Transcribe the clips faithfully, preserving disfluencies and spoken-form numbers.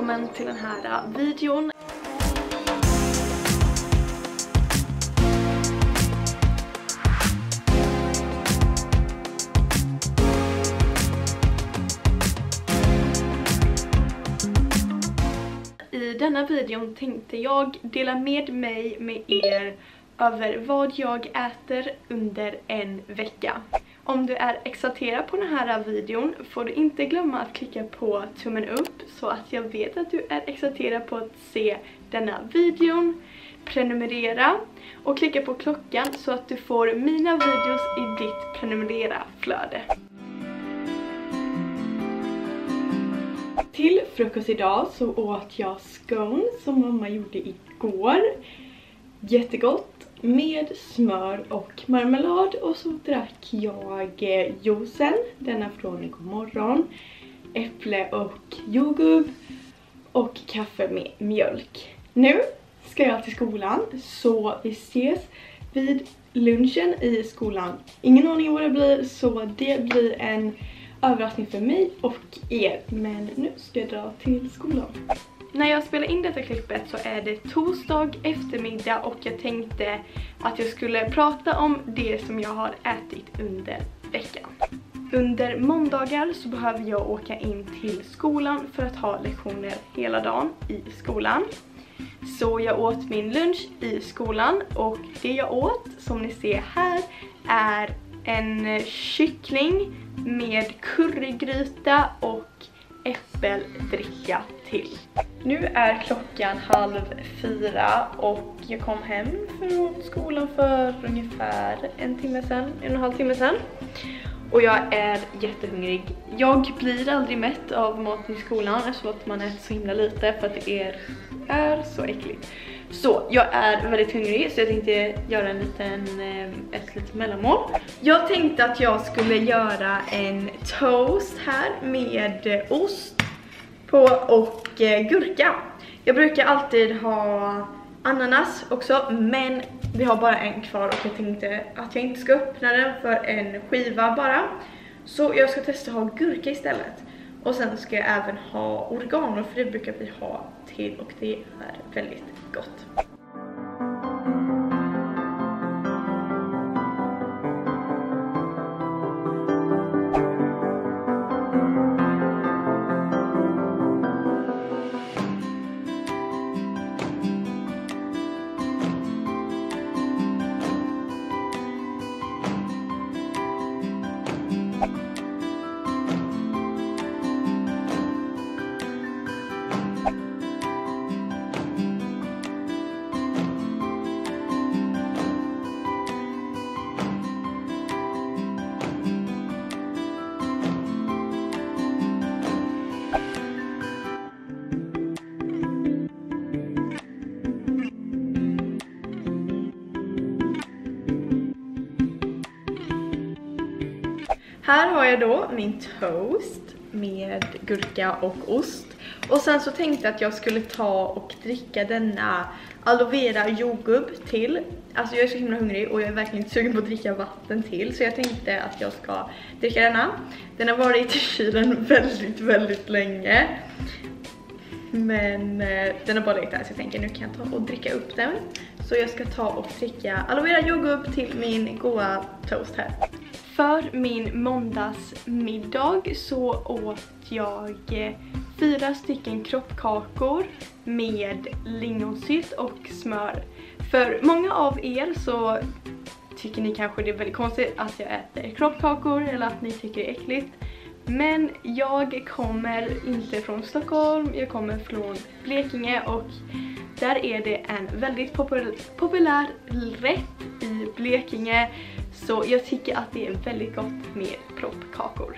välkommen till den här videon. I denna videon tänkte jag dela med mig med er över vad jag äter under en vecka. Om du är exalterad på den här videon får du inte glömma att klicka på tummen upp så att jag vet att du är exalterad på att se denna videon. Prenumerera och klicka på klockan så att du får mina videos i ditt prenumerera-flöde. Till frukost idag så åt jag scones som mamma gjorde igår. Jättegott med smör och marmelad, och så drack jag juicen, denna från igår morgon, äpple och jordgubb och kaffe med mjölk. Nu ska jag till skolan så vi ses vid lunchen i skolan. Ingen aning vad det blir, så det blir en överraskning för mig och er. Men nu ska jag dra till skolan. När jag spelar in detta klippet så är det torsdag eftermiddag och jag tänkte att jag skulle prata om det som jag har ätit under veckan. Under måndagar så behöver jag åka in till skolan för att ha lektioner hela dagen i skolan. Så jag åt min lunch i skolan, och det jag åt, som ni ser här, är en kyckling med currygryta och äppeldricka till. Nu är klockan halv fyra och jag kom hem från skolan för ungefär en timme sedan, en och en halv timme sedan. Och jag är jättehungrig. Jag blir aldrig mätt av maten i skolan eftersom att man äter så himla lite för att det är, är så äckligt. Så jag är väldigt hungrig, så jag tänkte göra en liten, ett litet mellanmål. Jag tänkte att jag skulle göra en toast här med ost på och gurka. Jag brukar alltid ha ananas också, men vi har bara en kvar och jag tänkte att jag inte ska öppna den för en skiva bara. Så jag ska testa att ha gurka istället. Och sen ska jag även ha oregano, för det brukar vi ha till och det är väldigt gott. Här har jag då min toast med gurka och ost. Och sen så tänkte jag att jag skulle ta och dricka denna aloe vera jordgubb till. Alltså jag är så himla hungrig och jag är verkligen inte sugen på att dricka vatten till. Så jag tänkte att jag ska dricka denna. Den har varit i kylen väldigt, väldigt länge. Men eh, den har bara legat där, så jag tänker nu kan jag ta och dricka upp den. Så jag ska ta och dricka aloe vera jordgubb till min goda toast här. För min måndagsmiddag så åt jag fyra stycken kroppkakor med lingonsylt och smör. För många av er så tycker ni kanske det är väldigt konstigt att jag äter kroppkakor eller att ni tycker det är äckligt. Men jag kommer inte från Stockholm, jag kommer från Blekinge och där är det en väldigt populär, populär rätt i Blekinge. Så jag tycker att det är väldigt gott med proppkakor.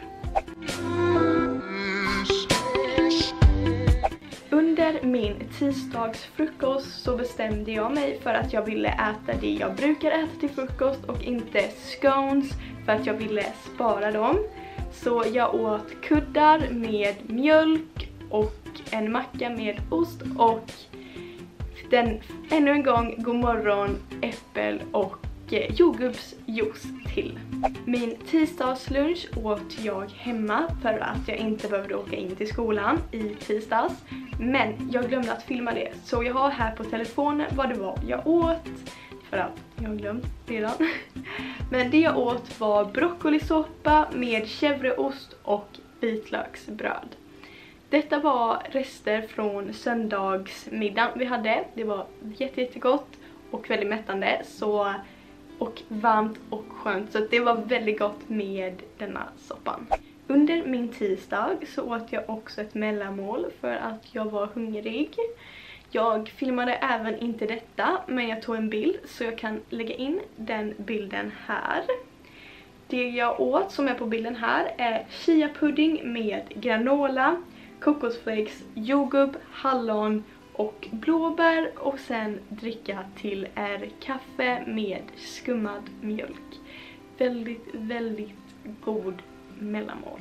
Under min tisdagsfrukost så bestämde jag mig för att jag ville äta det jag brukar äta till frukost och inte scones, för att jag ville spara dem. Så jag åt kuddar med mjölk och en macka med ost och den, ännu en gång, god morgon, äppel och eh, jordgubbsjuice till. Min tisdagslunch åt jag hemma för att jag inte behövde åka in till skolan i tisdags. Men jag glömde att filma det, så jag har här på telefonen vad det var jag åt. För att jag har glömt redan. Men det jag åt var broccolisoppa med chèvreost och vitlöksbröd. Detta var rester från söndagsmiddagen vi hade. Det var jätte, jättegott och väldigt mättande. Så, och varmt och skönt. Så det var väldigt gott med denna soppan. Under min tisdag så åt jag också ett mellanmål för att jag var hungrig. Jag filmade även inte detta, men jag tog en bild så jag kan lägga in den bilden här. Det jag åt som är på bilden här är chia pudding med granola, kokosflakes, jordgubb, hallon och blåbär. Och sen dricka till är kaffe med skummad mjölk. Väldigt, väldigt god mellanmål.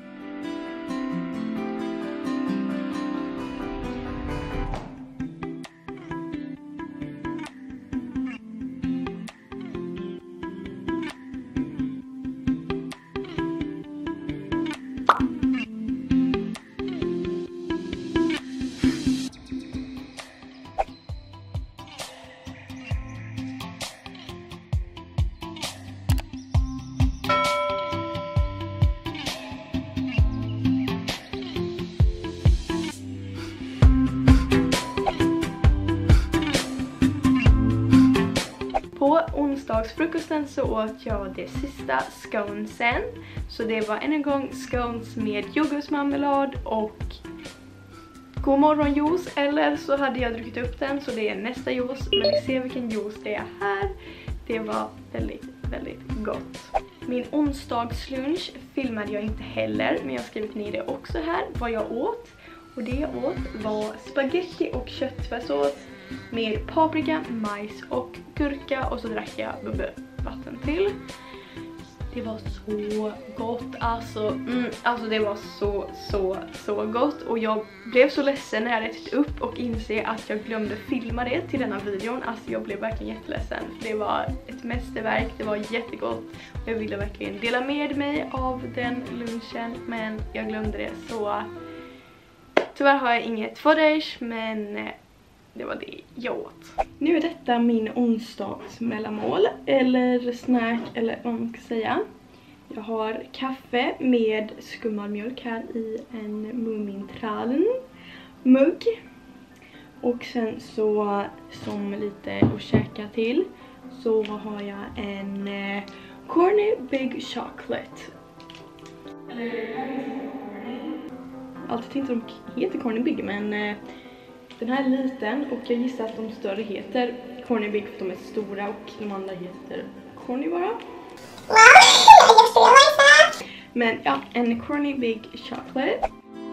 På onsdagsfrukosten så åt jag det sista sconesen. Så det var än en gång scones med jordgubbsmarmelad och god morgonjuice. Eller så hade jag druckit upp den, så det är nästa juice. Men ni ser vilken juice det är här. Det var väldigt, väldigt gott. Min onsdagslunch filmade jag inte heller, men jag har skrivit ner det också här, vad jag åt. Och det jag åt var spaghetti och köttfärssås med paprika, majs och gurka, och så drack jag bubbelvatten till. Det var så gott, alltså, mm, alltså det var så, så, så gott. Och jag blev så ledsen när jag hade ätit upp och inse att jag glömde filma det till denna videon. Alltså jag blev verkligen jätteledsen, för det var ett mästerverk, det var jättegott. Och jag ville verkligen dela med mig av den lunchen, men jag glömde det, så tyvärr har jag inget footage, men det var det jag åt. Nu är detta min onsdagsmellanmål, eller snack, eller vad man ska säga. Jag har kaffe med skummad mjölk här i en Mumintrallen mugg. Och sen så, som lite att käka till, så har jag en eh, Corny Big Chocolate. Eller, alltid tänkte de heter Corny Big, men eh, den här är liten, och jag gissar att de större heter Corny Big för att de är stora, och de andra heter Corny bara. Men ja, en Corny Big Chocolate.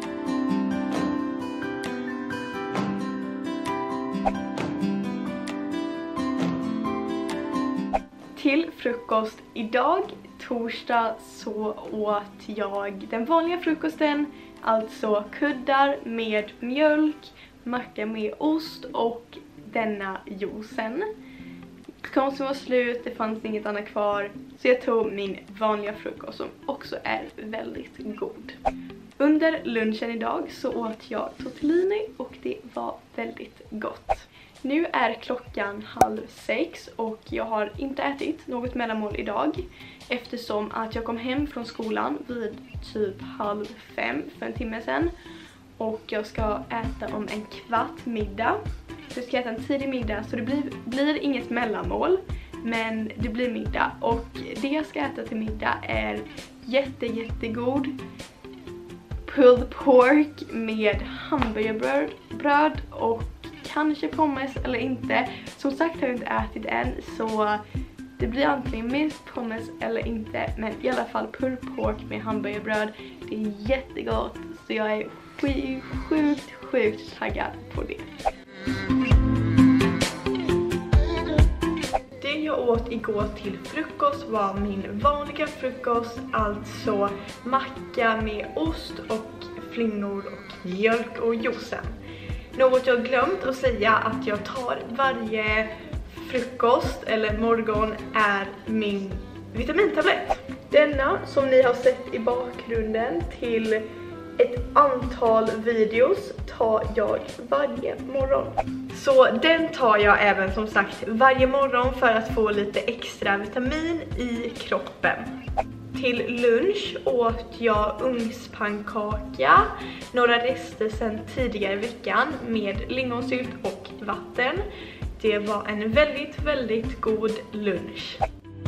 Till frukost idag, torsdag, så åt jag den vanliga frukosten. Alltså kuddar med mjölk, macka med ost och denna juicen. Konsten var slut, det fanns inget annat kvar, så jag tog min vanliga frukost som också är väldigt god. Under lunchen idag så åt jag tortellini och det var väldigt gott. Nu är klockan halv sex och jag har inte ätit något mellanmål idag, eftersom att jag kom hem från skolan vid typ halv fem för en timme sedan. Och jag ska äta om en kvart middag. Så jag ska äta en tidig middag, så det blir, blir inget mellanmål, men det blir middag. Och det jag ska äta till middag är jätte jättegod pulled pork med hamburgerbröd bröd och kanske pommes eller inte. Som sagt har jag inte ätit än, så det blir antingen minst pommes eller inte. Men i alla fall pulled pork med hamburgerbröd. Det är jättegott, så jag är sjukt, sjukt, sjukt taggad på det. Det jag åt igår till frukost var min vanliga frukost, alltså macka med ost och flingor och mjölk och juicen. Något jag glömt att säga att jag tar varje frukost eller morgon är min vitamintablett. Denna som ni har sett i bakgrunden till ett antal videos tar jag varje morgon. Så den tar jag även som sagt varje morgon för att få lite extra vitamin i kroppen. Till lunch åt jag ugnspannkaka, några rester sedan tidigare i veckan med lingonsylt och vatten. Det var en väldigt, väldigt god lunch.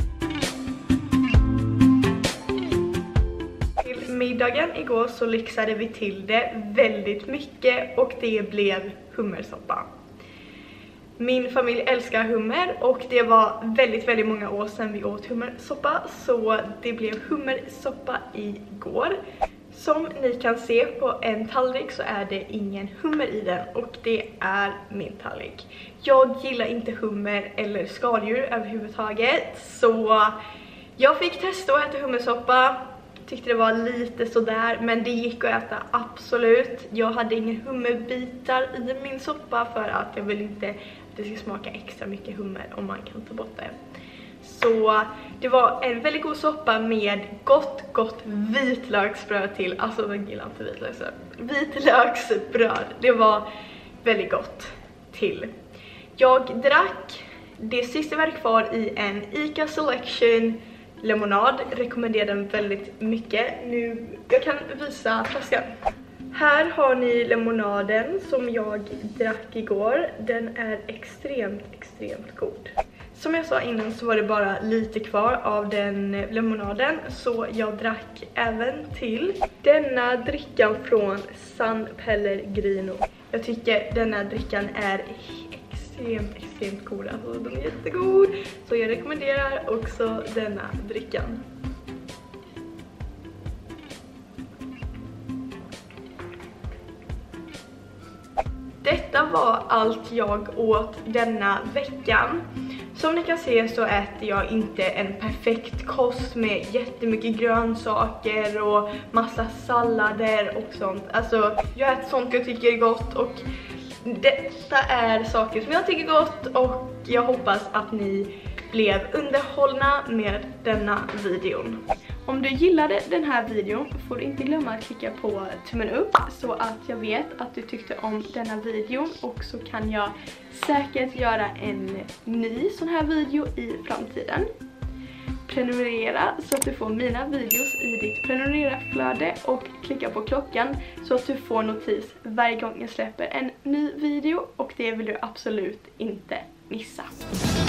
Till middagen igår så lyxade vi till det väldigt mycket och det blev hummersoppa. Min familj älskar hummer och det var väldigt, väldigt många år sedan vi åt hummersoppa, så det blev hummersoppa igår. Som ni kan se på en tallrik så är det ingen hummer i den och det är min tallrik. Jag gillar inte hummer eller skaldjur överhuvudtaget, så jag fick testa att äta hummersoppa. Tyckte det var lite sådär, men det gick att äta absolut. Jag hade ingen hummerbitar i min soppa för att jag vill inte att det ska smaka extra mycket hummer om man kan ta bort det. Så det var en väldigt god soppa med gott, gott vitlöksbröd till. Alltså jag gillar inte vitlöksbröd. Vitlöksbröd, det var väldigt gott till. Jag drack det sista var kvar i en Ica Selection lemonad. Rekommenderar den väldigt mycket. Nu, jag kan visa flaskan. Här har ni lemonaden som jag drack igår. Den är extremt, extremt god. Som jag sa innan så var det bara lite kvar av den lemonaden, så jag drack även till denna drickan från San Pellegrino. Jag tycker denna drickan är extremt, extremt god. Alltså den är jättegod. Så jag rekommenderar också denna drickan. Detta var allt jag åt denna veckan. Som ni kan se så äter jag inte en perfekt kost med jättemycket grönsaker och massa sallader och sånt. Alltså jag äter sånt jag tycker är gott och detta är saker som jag tycker gott, och jag hoppas att ni blev underhållna med denna videon. Om du gillade den här videon får du inte glömma att klicka på tummen upp så att jag vet att du tyckte om denna videon, och så kan jag säkert göra en ny sån här video i framtiden. Prenumerera så att du får mina videos i ditt prenumerera-flöde och klicka på klockan så att du får notis varje gång jag släpper en ny video, och det vill du absolut inte missa.